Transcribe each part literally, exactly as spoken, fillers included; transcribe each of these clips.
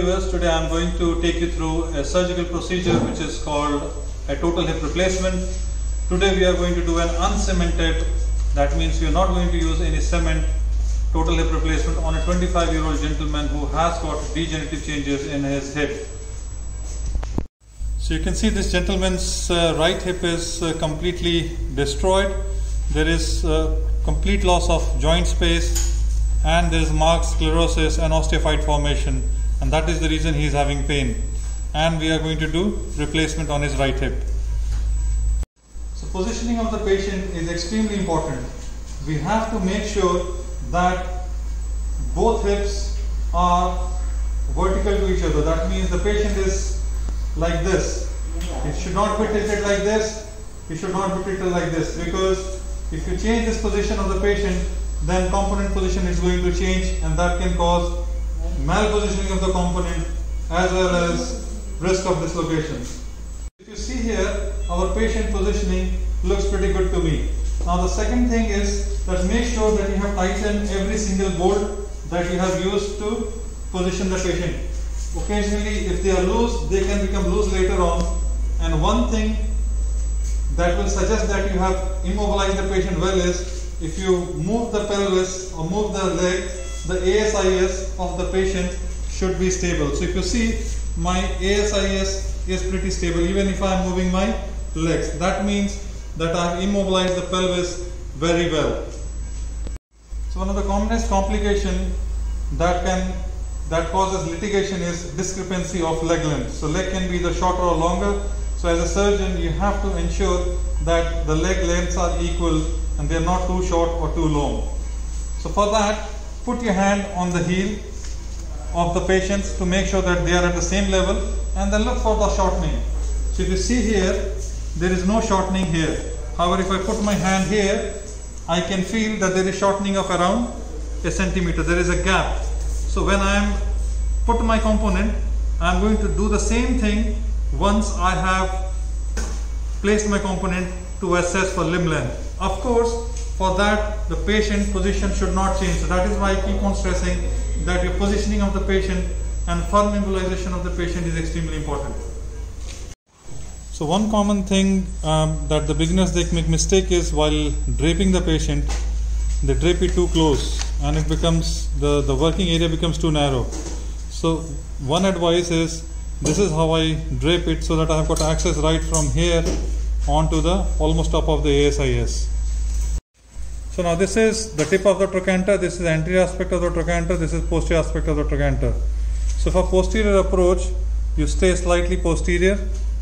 viewers, today I am going to take you through a surgical procedure which is called a total hip replacement. Today we are going to do an uncemented, that means we are not going to use any cement, total hip replacement on a twenty-five year old gentleman who has got degenerative changes in his hip. So you can see this gentleman's uh, right hip is uh, completely destroyed. There is uh, complete loss of joint space, and there is marked sclerosis and osteophyte formation, and that is the reason he is having pain, and we are going to do replacement on his right hip. So positioning of the patient is extremely important. We have to make sure that both hips are vertical to each other. That means the patient is like this. It should not be tilted like this. It should not be tilted like this, because if you change this position of the patient, then component position is going to change, and that can cause malpositioning of the component as well as risk of dislocation. If you see here, our patient positioning looks pretty good to me. Now the second thing is that make sure that you have tightened every single bolt that you have used to position the patient. Occasionally, if they are loose, they can become loose later on, and one thing that will suggest that you have immobilized the patient well is if you move the pelvis or move the leg, the A S I S of the patient should be stable. So if you see, my A S I S is pretty stable even if I am moving my legs. That means that I have immobilized the pelvis very well. So one of the commonest complications that can that causes litigation is discrepancy of leg length. So leg can be either shorter or longer. So as a surgeon, you have to ensure that the leg lengths are equal and they are not too short or too long. So for that, put your hand on the heel of the patient to make sure that they are at the same level, and then look for the shortening. So if you see here, there is no shortening here. However, if I put my hand here, I can feel that there is shortening of around a centimeter. There is a gap. So when I am put my component, I am going to do the same thing once I have placed my component to assess for limb length. Of course, for that the patient position should not change. So that is why I keep on stressing that your positioning of the patient and firm immobilization of the patient is extremely important. So one common thing um, that the beginners they make mistake is while draping the patient, they drape it too close and it becomes, the, the working area becomes too narrow. So one advice is, this is how I drape it so that I have got access right from here onto the almost top of the A S I S. So now this is the tip of the trochanter, this is the anterior aspect of the trochanter, this is posterior aspect of the trochanter. So for posterior approach, you stay slightly posterior.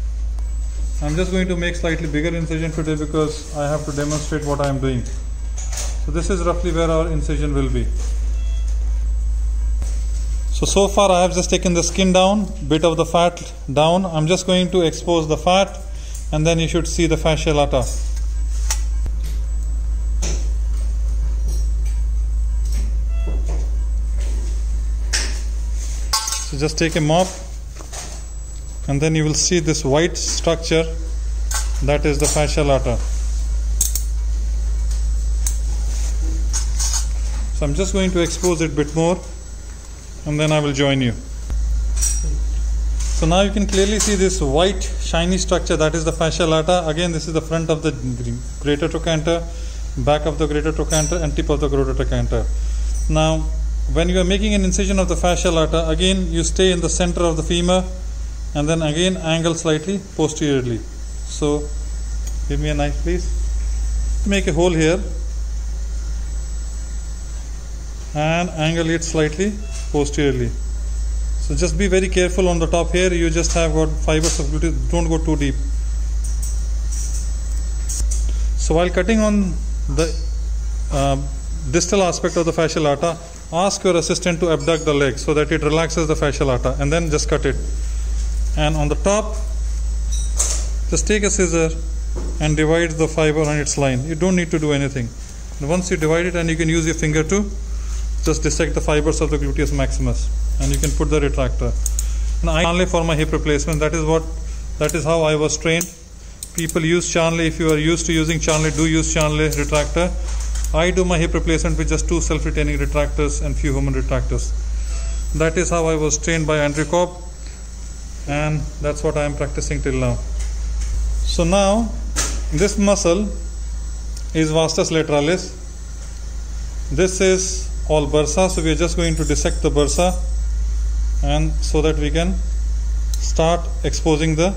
I'm just going to make slightly bigger incision today because I have to demonstrate what I am doing. So this is roughly where our incision will be. So, so far I have just taken the skin down, bit of the fat down. I'm just going to expose the fat, and then you should see the fascia lata. So just take a mop, and then you will see this white structure, that is the fascia lata. So I'm just going to expose it a bit more, and then I will join you. So now you can clearly see this white shiny structure, that is the fascia lata. Again, this is the front of the greater trochanter, back of the greater trochanter, and tip of the greater trochanter. Now when you are making an incision of the fascia lata, again you stay in the center of the femur, and then again angle slightly posteriorly. So give me a knife please. Make a hole here and angle it slightly posteriorly. So just be very careful on the top here. You just have got fibers of gluteus, don't go too deep. So while cutting on the uh, distal aspect of the fascia lata, ask your assistant to abduct the leg so that it relaxes the fascia lata, and then just cut it. And on the top, just take a scissor and divide the fiber on its line. You don't need to do anything. And once you divide it, and you can use your finger to just dissect the fibers of the gluteus maximus, and you can put the retractor. Now I only for my hip replacement, that is what that is how I was trained. People use Charnley. If you are used to using Charnley, do use Charnley retractor. I do my hip replacement with just two self-retaining retractors and few human retractors. That is how I was trained by Andrew Cobb, and that's what I am practicing till now. So now this muscle is vastus lateralis. This is all bursa, so we are just going to dissect the bursa, and so that we can start exposing the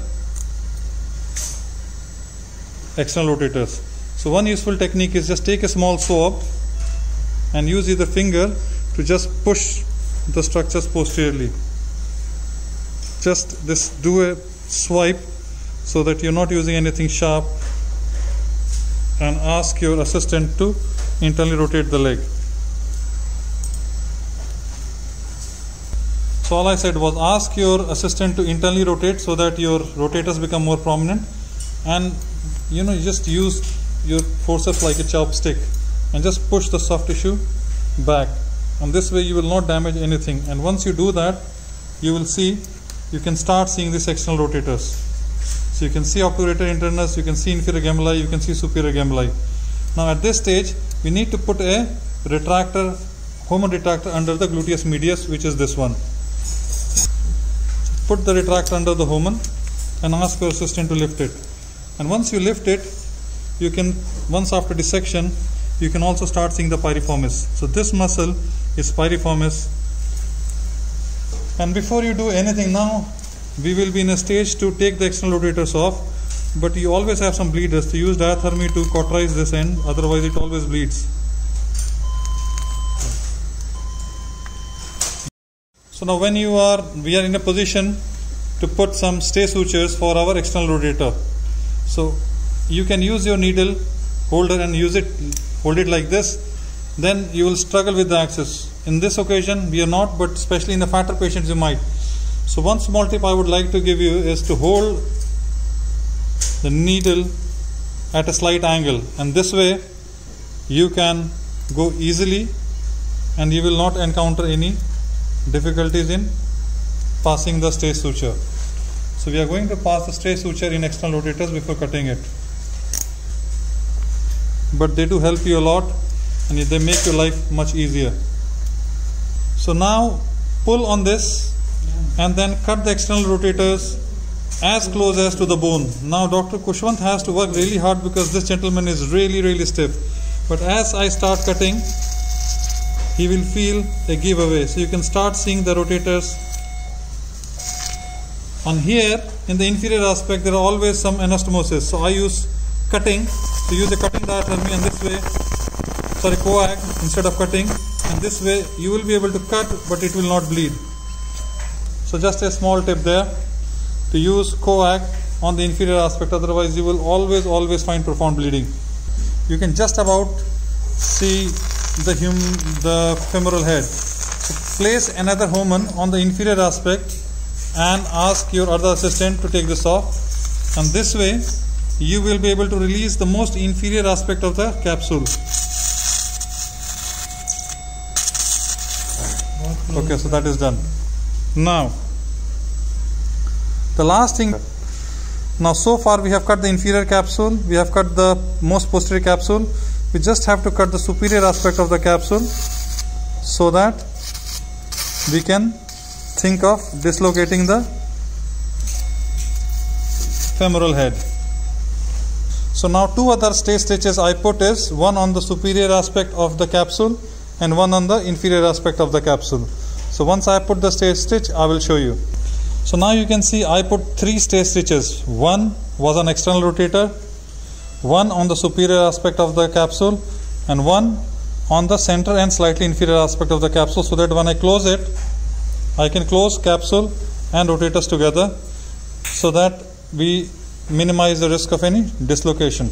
external rotators. So one useful technique is just take a small swab and use either finger to just push the structures posteriorly. Just this, do a swipe so that you're not using anything sharp, and ask your assistant to internally rotate the leg. So all I said was ask your assistant to internally rotate so that your rotators become more prominent, and you know, you just use your forceps like a chopstick and just push the soft tissue back, and this way you will not damage anything. And once you do that, you will see, you can start seeing these external rotators. So you can see obturator internus, you can see inferior gemmelli, you can see superior gemmelli. Now at this stage we need to put a retractor, Hohmann retractor under the gluteus medius, which is this one. Put the retractor under the Hohmann and ask your assistant to lift it. And once you lift it, you can, once after dissection, you can also start seeing the piriformis. So this muscle is piriformis. And before you do anything now, we will be in a stage to take the external rotators off, but you always have some bleeders, to use diathermy to cauterize this end, otherwise it always bleeds. So now when you are, we are in a position to put some stay sutures for our external rotator. So you can use your needle holder and use it, hold it like this, then you will struggle with the axis. In this occasion we are not, but especially in the fatter patients you might. So one small tip I would like to give you is to hold the needle at a slight angle, and this way you can go easily and you will not encounter any difficulties in passing the stay suture. So we are going to pass the stay suture in external rotators before cutting it, but they do help you a lot and they make your life much easier. So now pull on this and then cut the external rotators as close as to the bone. Now Doctor Kushwant has to work really hard because this gentleman is really really stiff, but as I start cutting he will feel a giveaway. So you can start seeing the rotators. On here in the inferior aspect there are always some anastomosis, so I use cutting, so use a cutting diathermy, and this way, sorry, coag instead of cutting, and this way you will be able to cut but it will not bleed. So just a small tip there, to use coag on the inferior aspect, otherwise you will always always find profound bleeding. You can just about see the hum the femoral head. So place another Hohmann on the inferior aspect and ask your other assistant to take this off, and this way you will be able to release the most inferior aspect of the capsule. Okay, so that is done. Now the last thing, now so far we have cut the inferior capsule, we have cut the most posterior capsule, we just have to cut the superior aspect of the capsule so that we can think of dislocating the femoral head. So now two other stay stitches I put is one on the superior aspect of the capsule and one on the inferior aspect of the capsule. So once I put the stay stitch I will show you. So now you can see I put three stay stitches. One was an external rotator, one on the superior aspect of the capsule, and one on the center and slightly inferior aspect of the capsule, so that when I close it I can close capsule and rotators together so that we minimize the risk of any dislocation.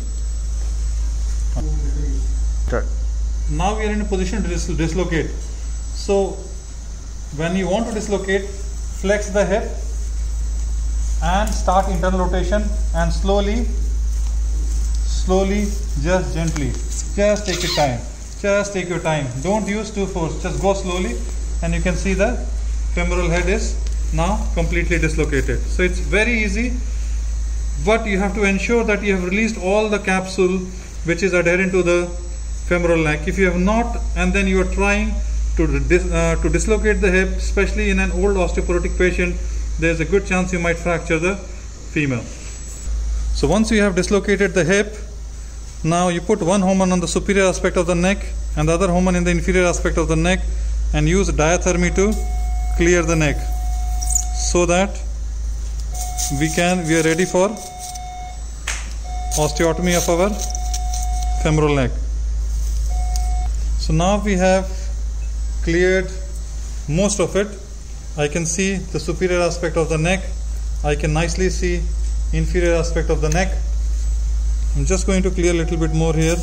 Okay. Now we are in a position to dis dislocate. So when you want to dislocate, flex the hip and start internal rotation, and slowly slowly just gently, just take your time, just take your time, don't use too force, just go slowly, and you can see the femoral head is now completely dislocated. So it's very easy, but you have to ensure that you have released all the capsule which is adherent to the femoral neck. If you have not and then you are trying to, dis, uh, to dislocate the hip, especially in an old osteoporotic patient, there is a good chance you might fracture the femur. So once you have dislocated the hip, now you put one hormone on the superior aspect of the neck and the other hormone in the inferior aspect of the neck, and use diathermy to clear the neck, so that we can we are ready for osteotomy of our femoral neck. So now we have cleared most of it. I can see the superior aspect of the neck. I can nicely see inferior aspect of the neck. I'm just going to clear a little bit more here.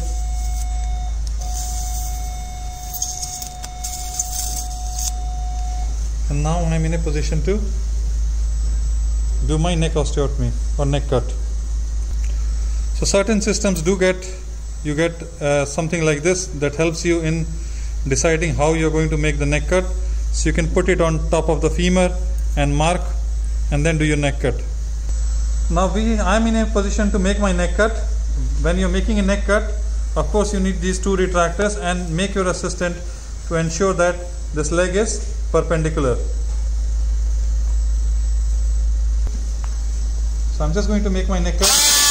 And now I'm in a position to do my neck osteotomy or neck cut. So certain systems do get, you get uh, something like this that helps you in deciding how you're going to make the neck cut. So you can put it on top of the femur and mark and then do your neck cut. Now we, I'm in a position to make my neck cut. When you're making a neck cut, of course you need these two retractors, and make your assistant to ensure that this leg is perpendicular. So I'm just going to make my neck cut.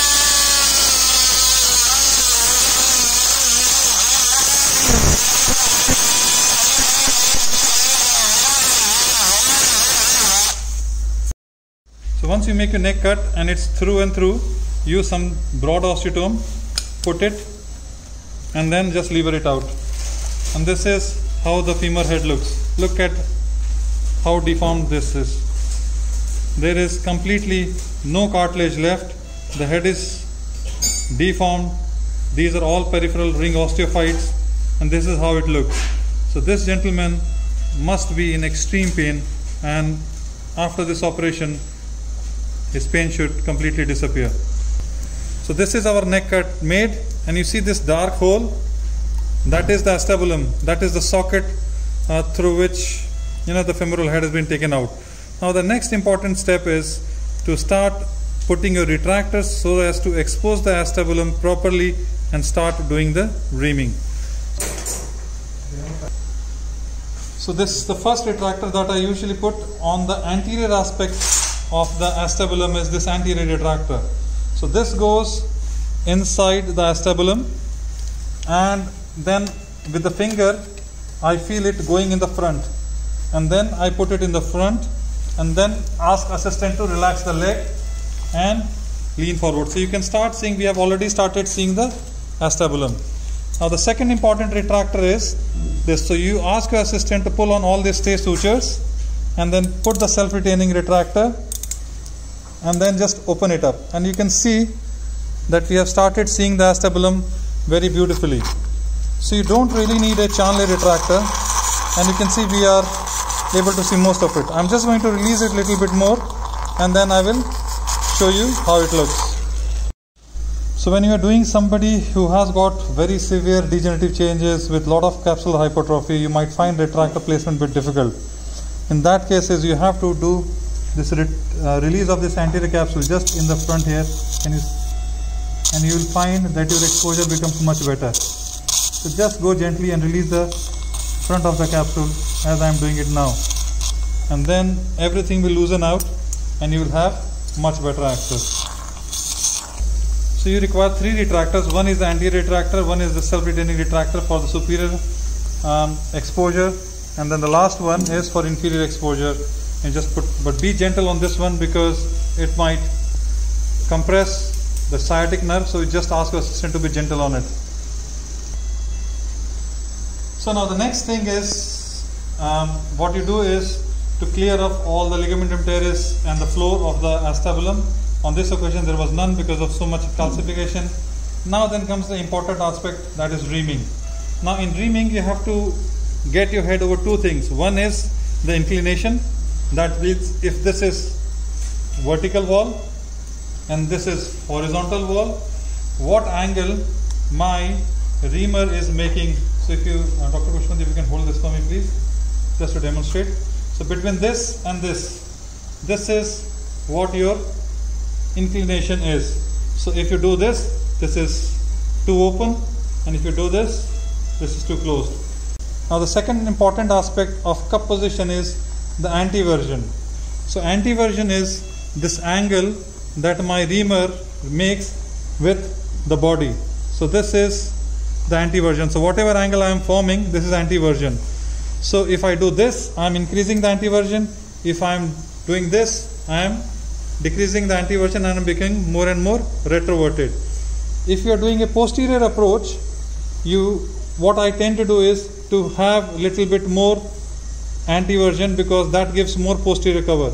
So once you make your neck cut and it's through and through, use some broad osteotome, put it, and then just lever it out. And this is how the femur head looks. Look at how deformed this is. There is completely no cartilage left. The head is deformed. These are all peripheral ring osteophytes, and this is how it looks. So this gentleman must be in extreme pain, and after this operation his pain should completely disappear. So this is our neck cut made, and you see this dark hole, that is the acetabulum, that is the socket uh, through which you know the femoral head has been taken out. Now the next important step is to start putting your retractors so as to expose the acetabulum properly and start doing the reaming. So this is the first retractor that I usually put on the anterior aspect of the acetabulum, is this anterior retractor. So this goes inside the acetabulum, and then with the finger I feel it going in the front, and then I put it in the front, and then ask assistant to relax the leg and lean forward. So you can start seeing, we have already started seeing the acetabulum. Now the second important retractor is this. So you ask your assistant to pull on all these stay sutures and then put the self-retaining retractor and then just open it up, and you can see that we have started seeing the acetabulum very beautifully. So you don't really need a Chanley retractor, and you can see we are able to see most of it. I'm just going to release it a little bit more, and then I will show you how it looks. So when you are doing somebody who has got very severe degenerative changes with lot of capsular hypertrophy, you might find retractor placement a bit difficult. In that cases, you have to do this re uh, release of this anterior capsule just in the front here, and you, and you will find that your exposure becomes much better. So just go gently and release the front of the capsule as I am doing it now, and then everything will loosen out and you will have much better access. So you require three retractors. One is the anterior retractor, one is the self-retaining retractor for the superior um, exposure, and then the last one is for inferior exposure. And just put, but be gentle on this one because it might compress the sciatic nerve, so you just ask your assistant to be gentle on it. So now the next thing is, um, what you do is to clear off all the ligamentum teres and the floor of the acetabulum. On this occasion there was none because of so much calcification. Now then comes the important aspect, that is reaming. Now in reaming you have to get your head over two things. One is the inclination. That means if this is vertical wall and this is horizontal wall, what angle my reamer is making. So if you, uh, Doctor Pushpant, if you can hold this for me please, just to demonstrate. So between this and this, this is what your inclination is. So if you do this, this is too open, and if you do this, this is too closed. Now the second important aspect of cup position is the anteversion. So anteversion is this angle that my reamer makes with the body. So this is the anteversion. So whatever angle I am forming, this is anteversion. So if I do this, I am increasing the anteversion. If I am doing this, I am decreasing the anteversion and I am becoming more and more retroverted. If you are doing a posterior approach, you what I tend to do is to have a little bit more anteversion because that gives more posterior cover.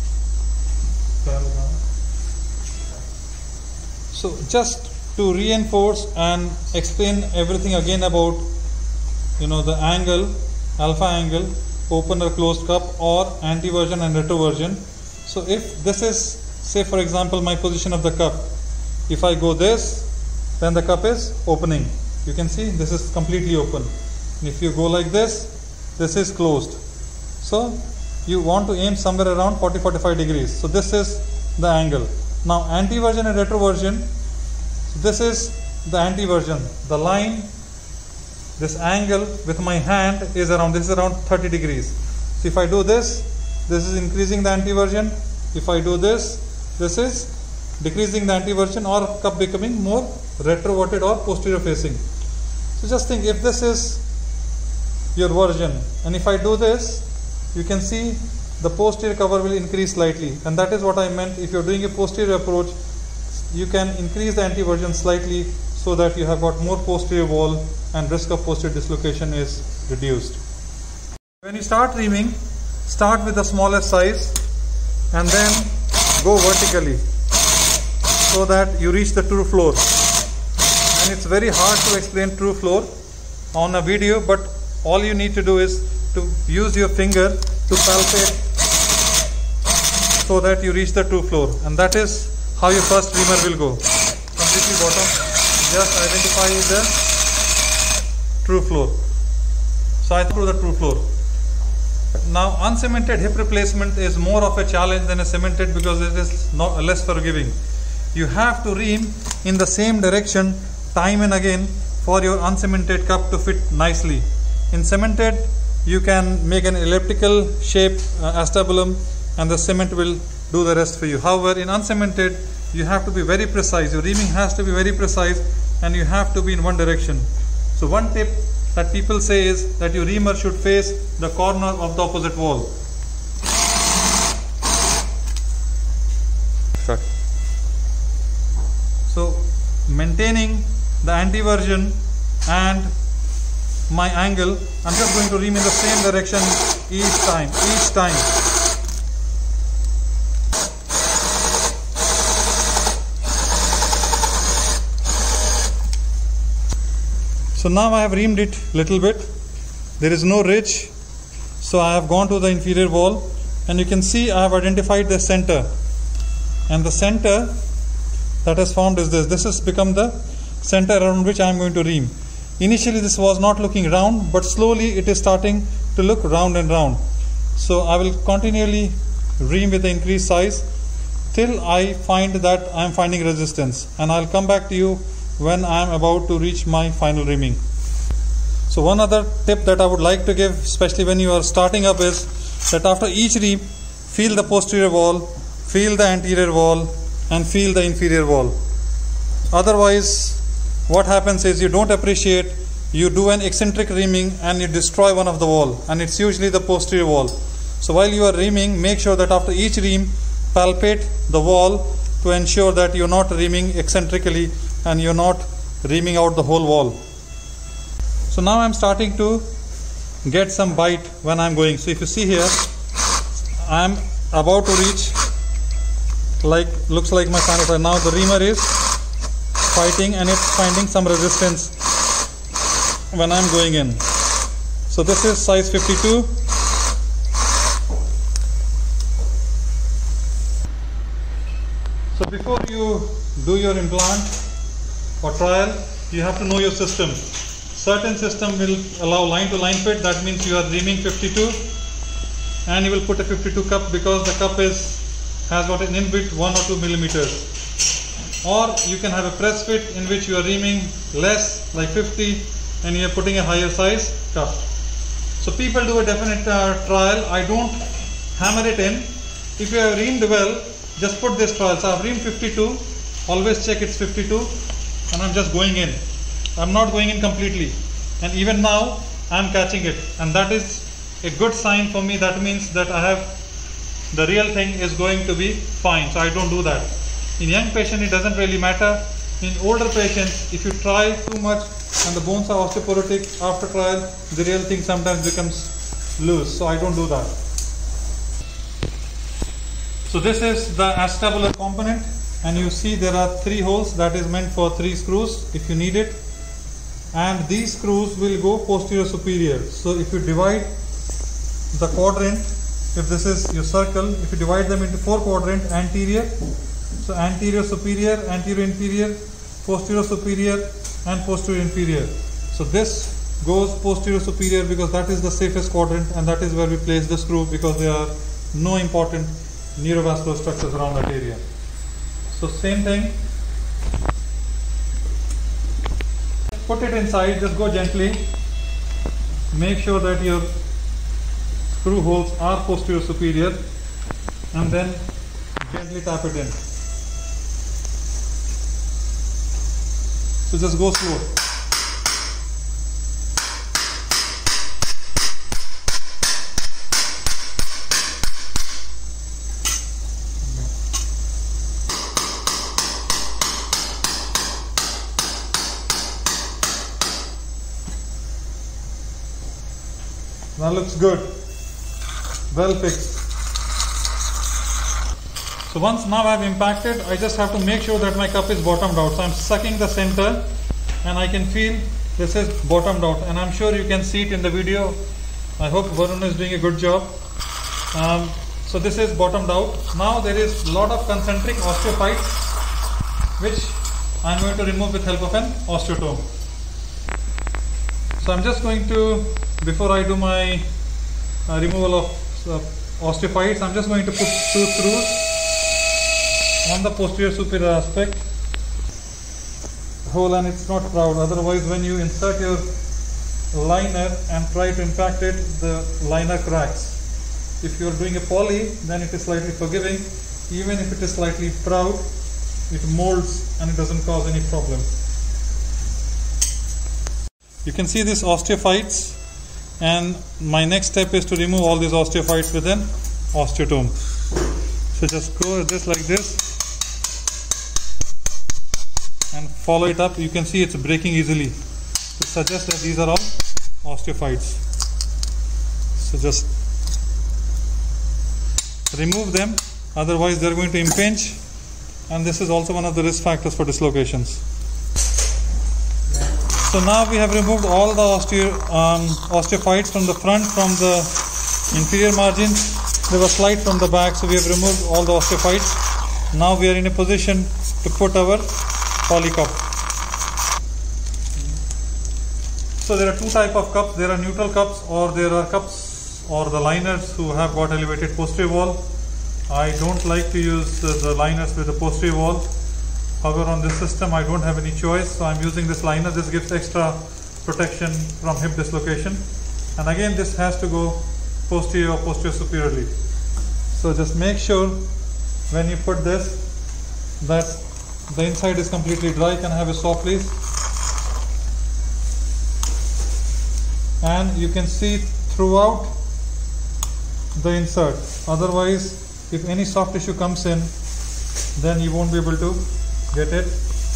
So just to reinforce and explain everything again about, you know, the angle, alpha angle, open or closed cup, or anteversion and retroversion. So if this is, say for example, my position of the cup, if I go this, then the cup is opening. You can see this is completely open. And if you go like this, this is closed. So you want to aim somewhere around forty to forty-five degrees. So this is the angle. Now anteversion and retroversion, so this is the anteversion. The line, this angle with my hand is around, this is around thirty degrees. So if I do this, this is increasing the anteversion. If I do this, this is decreasing the anteversion, or cup becoming more retroverted or posterior facing. So just think, if this is your version, and if I do this, you can see the posterior cover will increase slightly, and that is what I meant. If you are doing a posterior approach, you can increase the anteversion slightly so that you have got more posterior wall and risk of posterior dislocation is reduced. When you start reaming, start with the smallest size and then go vertically so that you reach the true floor. And it's very hard to explain true floor on a video, but all you need to do is to use your finger to palpate so that you reach the true floor, and that is how your first reamer will go. Completely bottom, just identify the true floor. So I through the true floor. Now uncemented hip replacement is more of a challenge than a cemented because it is not less forgiving. You have to ream in the same direction time and again for your uncemented cup to fit nicely. In cemented, you can make an elliptical shape uh, acetabulum and the cement will do the rest for you. However, in uncemented, you have to be very precise. Your reaming has to be very precise and you have to be in one direction. So one tip that people say is that your reamer should face the corner of the opposite wall. Start. So maintaining the anteversion and my angle, I'm just going to ream in the same direction each time, each time. So now I have reamed it little bit. There is no ridge, so I have gone to the inferior wall, and you can see I have identified the center, and the center that has formed is this. This has become the center around which I am going to ream. Initially this was not looking round, but slowly it is starting to look round and round. So I will continually ream with the increased size till I find that I am finding resistance, and I will come back to you when I am about to reach my final reaming. So one other tip that I would like to give, especially when you are starting up, is that after each ream, feel the posterior wall, feel the anterior wall, and feel the inferior wall. Otherwise, what happens is you don't appreciate, you do an eccentric reaming and you destroy one of the wall, and it's usually the posterior wall. So while you are reaming, make sure that after each ream, palpate the wall to ensure that you're not reaming eccentrically and you're not reaming out the whole wall. So now I'm starting to get some bite when I'm going. So if you see here, I'm about to reach, like looks like my final side. Now the reamer is fighting and it's finding some resistance when I'm going in. So this is size fifty-two. So before you do your implant or trial, you have to know your system. Certain system will allow line to line fit. That means you are reaming fifty-two and you will put a fifty-two cup because the cup is has got an inbuilt one or two millimeters. Or you can have a press fit in which you are reaming less, like fifty, and you are putting a higher size cup. So people do a definite uh, trial. I don't hammer it in. If you have reamed well, just put this trial. So I've reamed fifty-two. Always check it's fifty-two, and I'm just going in. I'm not going in completely, and even now I'm catching it, and that is a good sign for me. That means that I have the real thing is going to be fine. So I don't do that. In young patient it doesn't really matter. In older patients, if you try too much and the bones are osteoporotic, after trial the real thing sometimes becomes loose. So I don't do that. So this is the acetabular component, and you see there are three holes. That is meant for three screws if you need it, and these screws will go posterior superior. So if you divide the quadrant, if this is your circle, if you divide them into four quadrant, anterior, so anterior superior, anterior inferior, posterior superior and posterior inferior. So this goes posterior superior because that is the safest quadrant, and that is where we place the screw because there are no important neurovascular structures around that area. So same thing, put it inside, just go gently, make sure that your screw holes are posterior superior, and then gently tap it in. So just go slow. That looks good. Well fixed. So once now I have impacted, I just have to make sure that my cup is bottomed out. So I'm sucking the center, and I can feel this is bottomed out, and I'm sure you can see it in the video. I hope Varun is doing a good job. Um, so this is bottomed out. Now there is a lot of concentric osteophytes which I'm going to remove with help of an osteotome. So I'm just going to, before I do my uh, removal of uh, osteophytes, I'm just going to put two screws on the posterior superior aspect hole, and it's not proud. Otherwise, when you insert your liner and try to impact it, the liner cracks. If you are doing a poly, then it is slightly forgiving. Even if it is slightly proud, it molds and it doesn't cause any problem. You can see these osteophytes, and my next step is to remove all these osteophytes with an osteotome. So just go just like this and follow it up. You can see it's breaking easily. To suggest that these are all osteophytes. So just remove them, otherwise they're going to impinge, and this is also one of the risk factors for dislocations. So now we have removed all the osteo, um, osteophytes from the front, from the inferior margins. There was slight from the back, so we have removed all the osteophytes. Now we are in a position to put our poly cup. So there are two types of cups. There are neutral cups, or there are cups or the liners who have got elevated posterior wall. I don't like to use uh, the liners with the posterior wall. However, on this system I don't have any choice, so I'm using this liner. This gives extra protection from hip dislocation, and again this has to go posterior or posterior superiorly. So just make sure when you put this that the inside is completely dry. Can I have a saw please? And you can see throughout the insert. Otherwise, if any soft tissue comes in, then you won't be able to get it.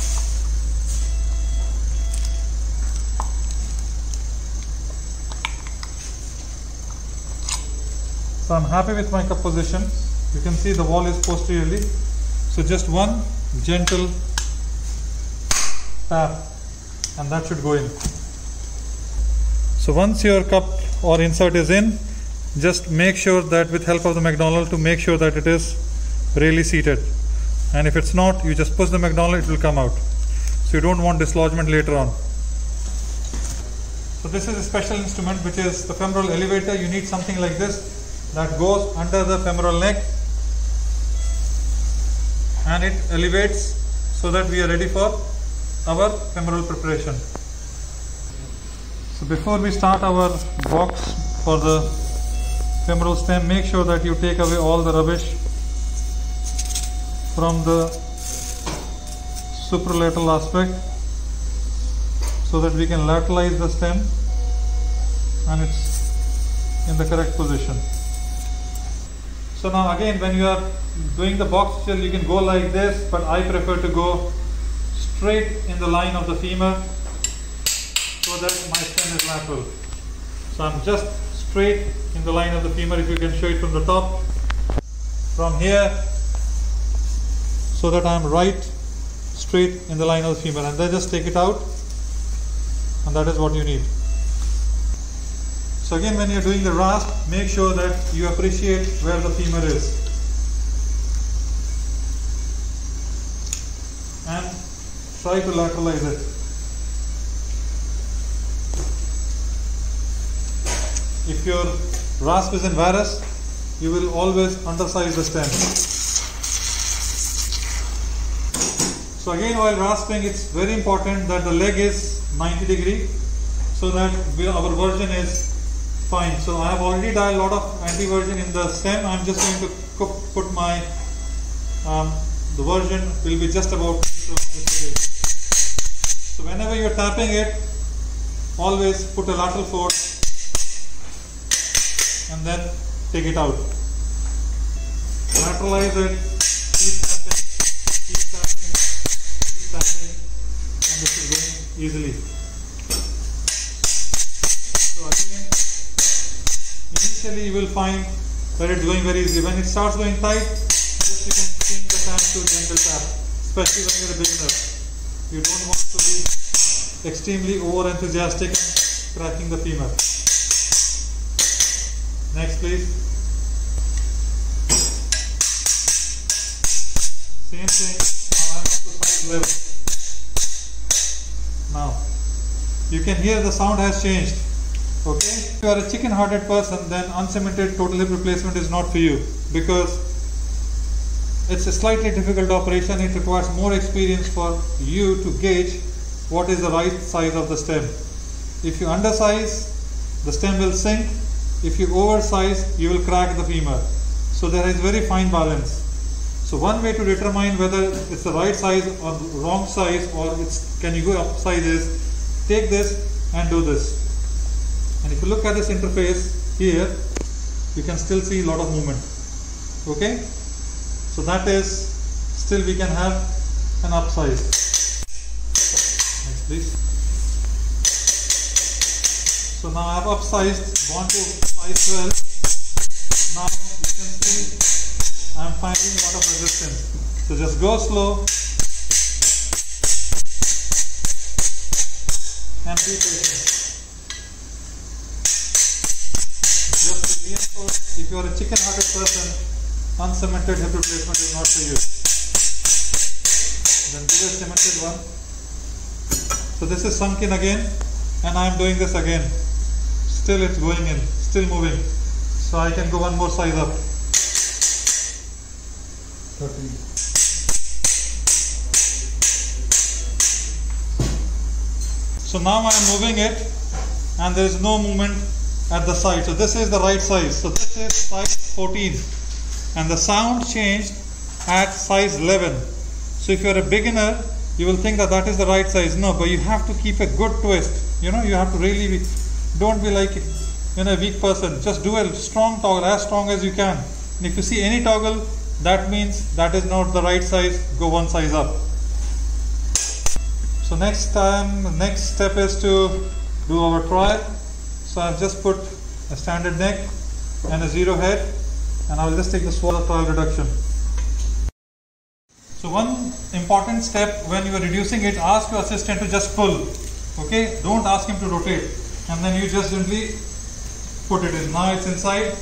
So I'm happy with my cup position. You can see the wall is posteriorly. So just one gentle tap and that should go in. So once your cup or insert is in, just make sure that with help of the McDonald to make sure that it is really seated. And if it's not, you just push the McDonald, it will come out. So you don't want dislodgement later on. So this is a special instrument which is the femoral elevator. You need something like this that goes under the femoral neck and it elevates so that we are ready for our femoral preparation. So before we start our box for the femoral stem, make sure that you take away all the rubbish from the supralateral aspect so that we can lateralize the stem and it's in the correct position. So now again, when you are doing the box shell, you can go like this, but I prefer to go straight in the line of the femur so that my stem is lateral. So I'm just straight in the line of the femur, if you can show it from the top, from here, so that I'm right straight in the line of the femur, and then just take it out, and that is what you need. So again, when you're doing the rasp, make sure that you appreciate where the femur is and try to lateralize it. If your rasp is in varus, you will always undersize the stem. So again, while rasping, it's very important that the leg is ninety degree so that we, our version is fine. So I have already done a lot of anti-version in the stem. I'm just going to cook, put my, um, the version will be just about this. So whenever you're tapping it, always put a lateral force and then take it out. Lateralize it, keep tapping, keep tapping, keep tapping, and this is going easily. So again, initially you will find that it's going very easily. When it starts going tight, just you can change the tap to gentle tap, especially when you're a beginner. You don't want to be extremely over enthusiastic and cracking the femur. Next please. Same thing, now I'm up to size eleven. Now, you can hear the sound has changed. Okay? If you are a chicken hearted person, then uncemented total hip replacement is not for you, because it's a slightly difficult operation. It requires more experience for you to gauge what is the right size of the stem. If you undersize, the stem will sink. If you oversize, you will crack the femur. So there is very fine balance. So one way to determine whether it's the right size or the wrong size, or it's can you go up size, is take this and do this. And if you look at this interface here, you can still see a lot of movement. Okay? So that is, still we can have an upsize. Next please. So now I have upsized, gone to size twelve. Now you can see I am finding a lot of resistance. So just go slow and be patient. Just to reinforce, if you are a chicken hearted person, uncemented hip replacement is not for you. Then do a cemented one. So this is sunk in again, and I am doing this again. Still it's going in, still moving. So I can go one more size up. thirty. So now I am moving it, and there is no movement at the side. So this is the right size. So this is size fourteen, and the sound changed at size eleven. So if you are a beginner, you will think that that is the right size. No, but you have to keep a good twist. You know, you have to really be, don't be like, you know, a weak person. Just do a strong toggle, as strong as you can. And if you see any toggle, that means that is not the right size. Go one size up. So next time, next step is to do our trial. So I've just put a standard neck and a zero head, and I will just take the swallow trial reduction. So one important step when you are reducing it, ask your assistant to just pull. Okay, don't ask him to rotate, and then you just simply put it in. Now it's inside,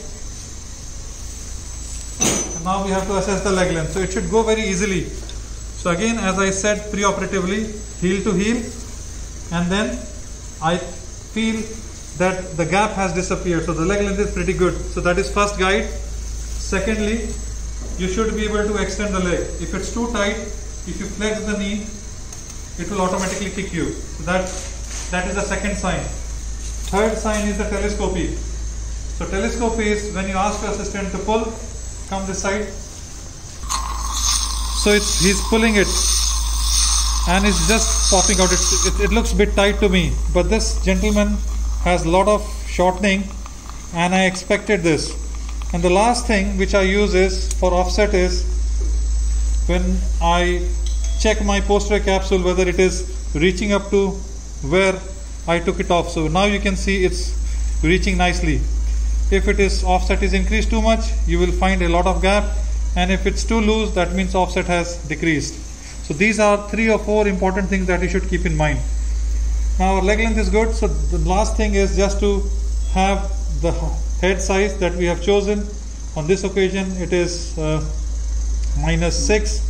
and now we have to assess the leg length. So it should go very easily. So again, as I said pre-operatively, heel to heel, and then I feel that the gap has disappeared, so the leg length is pretty good. So that is first guide. Secondly, you should be able to extend the leg. If it's too tight, if you flex the knee, it will automatically kick you. So that, that is the second sign. Third sign is the telescopy. So telescope is when you ask your assistant to pull, come this side. So it's he's pulling it and it's just popping out. It's, it, it looks a bit tight to me, but this gentleman has a lot of shortening and I expected this. And the last thing which I use is for offset is when I check my posterior capsule whether it is reaching up to where I took it off. So now you can see it's reaching nicely. If it is offset is increased too much, you will find a lot of gap, and if it's too loose, that means offset has decreased. So these are three or four important things that you should keep in mind. Now our leg length is good, so the last thing is just to have the head size that we have chosen. On this occasion it is uh, minus six.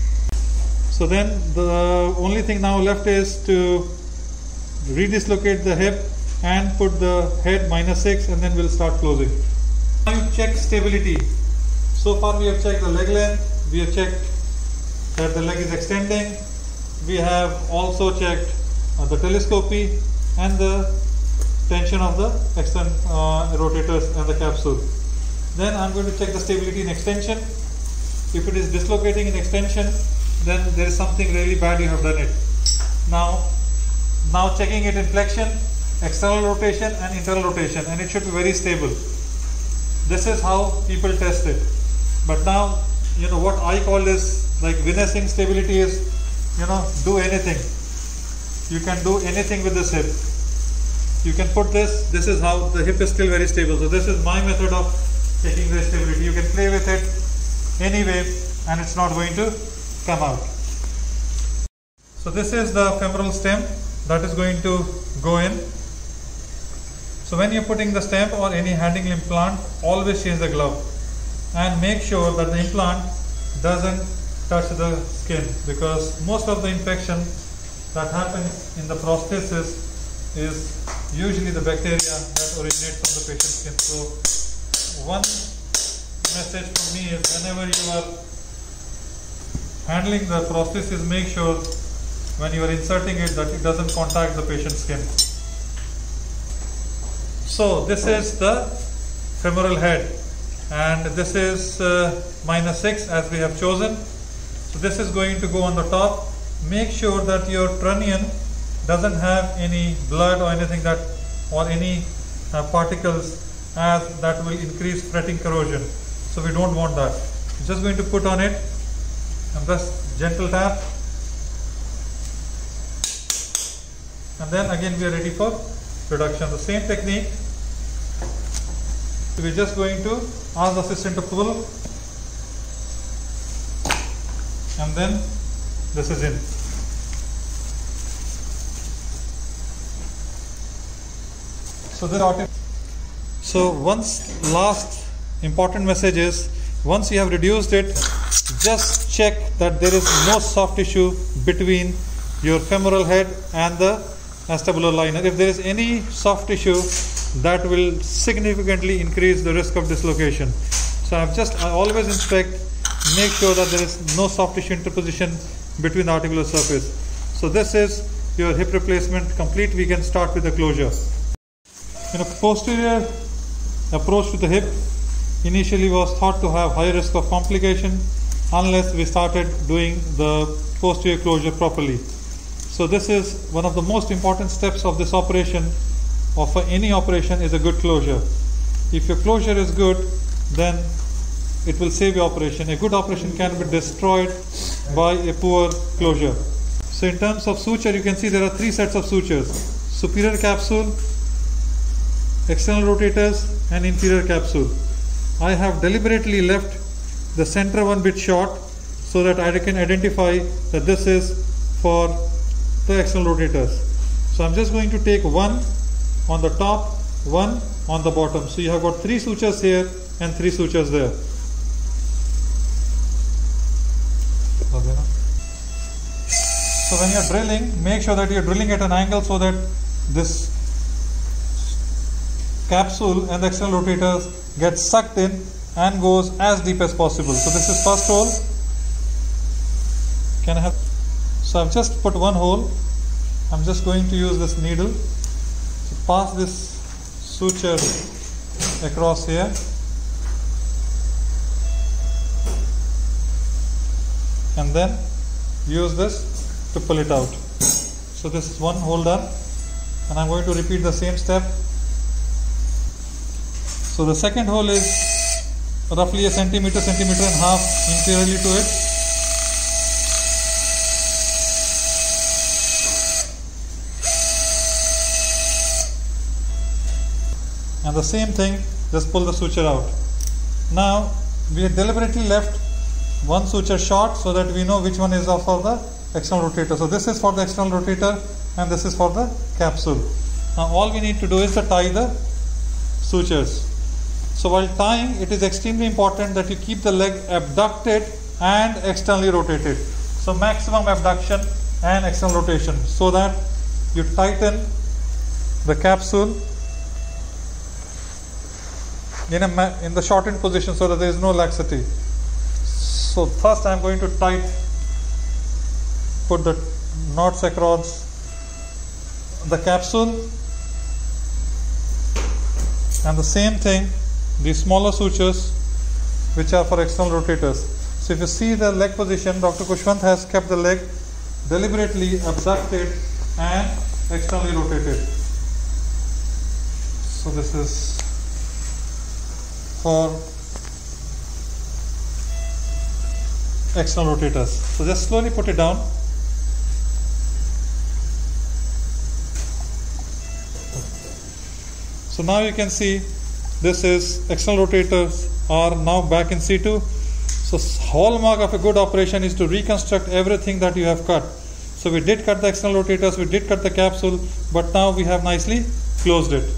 So then the only thing now left is to redislocate the hip and put the head minus six, and then we'll start closing. Now you check stability. So far we have checked the leg length, we have checked that the leg is extending, we have also checked uh, the telescopy and the tension of the extend, uh, rotators and the capsule. Then I'm going to check the stability in extension. If it is dislocating in extension, then there is something really bad, you have done it. Now, now checking it in flexion, external rotation and internal rotation, and it should be very stable. This is how people test it. But now, you know, what I call is like Vinay Singh stability is, you know, do anything. You can do anything with this hip. You can put this, this is how the hip is still very stable. So this is my method of checking the stability. You can play with it anyway and it's not going to come out. So this is the femoral stem that is going to go in. So when you're putting the stem or any handling implant, always change the glove and make sure that the implant doesn't touch the skin, because most of the infection that happens in the prosthesis is usually the bacteria that originate from the patient's skin. So one message from me is whenever you are handling the prosthesis, make sure when you are inserting it that it doesn't contact the patient's skin. So this is the femoral head, and this is uh, minus six as we have chosen. So this is going to go on the top. Make sure that your trunnion doesn't have any blood or anything that or any uh, particles, as that will increase fretting corrosion. So we don't want that. Just going to put on it and just gentle tap, and then again we are ready for production. The same technique. So we're just going to ask the assistant to pull, and then this is in. So this so once last important message is, once you have reduced it, just check that there is no soft tissue between your femoral head and the acetabular liner. If there is any soft tissue, that will significantly increase the risk of dislocation. So I've just I always inspect, make sure that there is no soft tissue interposition between the articular surface. So this is your hip replacement complete. We can start with the closure. In a posterior approach to the hip initially was thought to have high risk of complication unless we started doing the posterior closure properly. So this is one of the most important steps of this operation, or for any operation, is a good closure. If your closure is good, then it will save your operation. A good operation can be destroyed by a poor closure. So in terms of suture, you can see there are three sets of sutures: superior capsule, external rotators and inferior capsule. I have deliberately left the center one bit short so that I can identify that this is for the external rotators. So I'm just going to take one on the top, one on the bottom. So you have got three sutures here and three sutures there. So when you are drilling, make sure that you are drilling at an angle so that this capsule and the external rotators get sucked in and goes as deep as possible. So this is first hole. Can I have? So I've just put one hole. I'm just going to use this needle to pass this suture across here. And then use this to pull it out. So this is one hole done, and I'm going to repeat the same step. So the second hole is roughly a centimeter, centimeter and a half inferiorly to it. And the same thing, just pull the suture out. Now we have deliberately left one suture short so that we know which one is for the external rotator. So this is for the external rotator and this is for the capsule. Now all we need to do is to tie the sutures. So while tying, it is extremely important that you keep the leg abducted and externally rotated. So maximum abduction and external rotation, so that you tighten the capsule in, a, in the shortened position so that there is no laxity. So first I am going to tight, put the knots across the capsule, and the same thing, the smaller sutures which are for external rotators. So if you see the leg position, Doctor Kushwant has kept the leg deliberately abducted and externally rotated. So this is for external rotators. So just slowly put it down. So now you can see this is external rotators are now back in situ. So hallmark of a good operation is to reconstruct everything that you have cut. So we did cut the external rotators, we did cut the capsule, but now we have nicely closed it.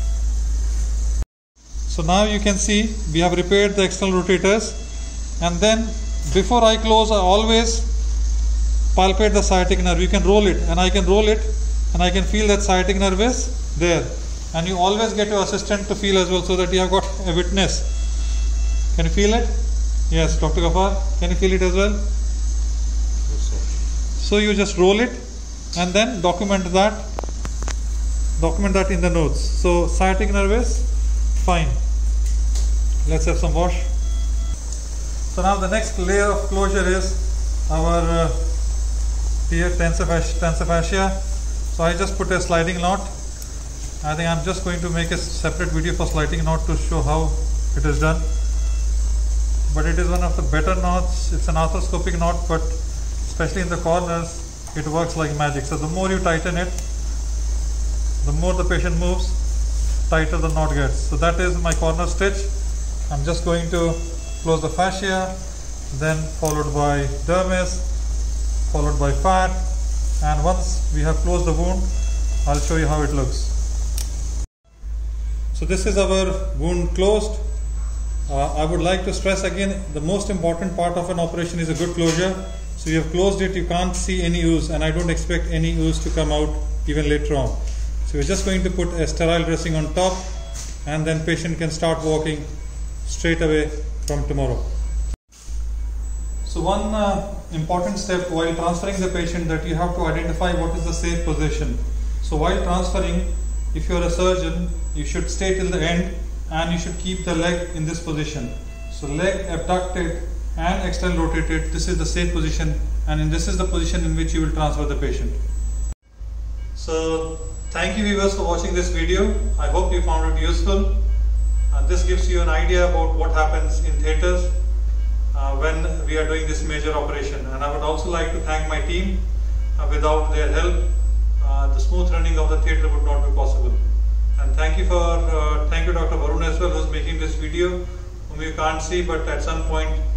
So now you can see we have repaired the external rotators, and then before I close I always palpate the sciatic nerve. You can roll it, and I can roll it and I can feel that sciatic nerve is there, and you always get your assistant to feel as well so that you have got a witness. Can you feel it? Yes, Doctor Gafar, can you feel it as well? So you just roll it and then document that, document that in the notes. So sciatic nerve is fine. Let's have some wash. So now the next layer of closure is our uh, here tensor fascia, tensor fascia. So I just put a sliding knot. I think I'm just going to make a separate video for sliding knot to show how it is done. But it is one of the better knots. It's an arthroscopic knot, but especially in the corners, it works like magic. So the more you tighten it, the more the patient moves, tighter the knot gets. So that is my corner stitch. I'm just going to close the fascia, then followed by dermis, followed by fat, and once we have closed the wound, I'll show you how it looks. So this is our wound closed. Uh, I would like to stress again, the most important part of an operation is a good closure. So you have closed it, you can't see any ooze, and I don't expect any ooze to come out even later on. So we're just going to put a sterile dressing on top, and then patient can start walking straight away from tomorrow. So one uh, important step while transferring the patient, that you have to identify what is the safe position. So while transferring, if you are a surgeon, you should stay till the end and you should keep the leg in this position. So leg abducted and external rotated, this is the safe position, and in this is the position in which you will transfer the patient. So thank you viewers for watching this video. I hope you found it useful. Uh, this gives you an idea about what happens in theatres uh, when we are doing this major operation. And I would also like to thank my team. Uh, without their help, uh, the smooth running of the theatre would not be possible. And thank you for, uh, thank you Doctor Varun as well, who's making this video, whom you can't see, but at some point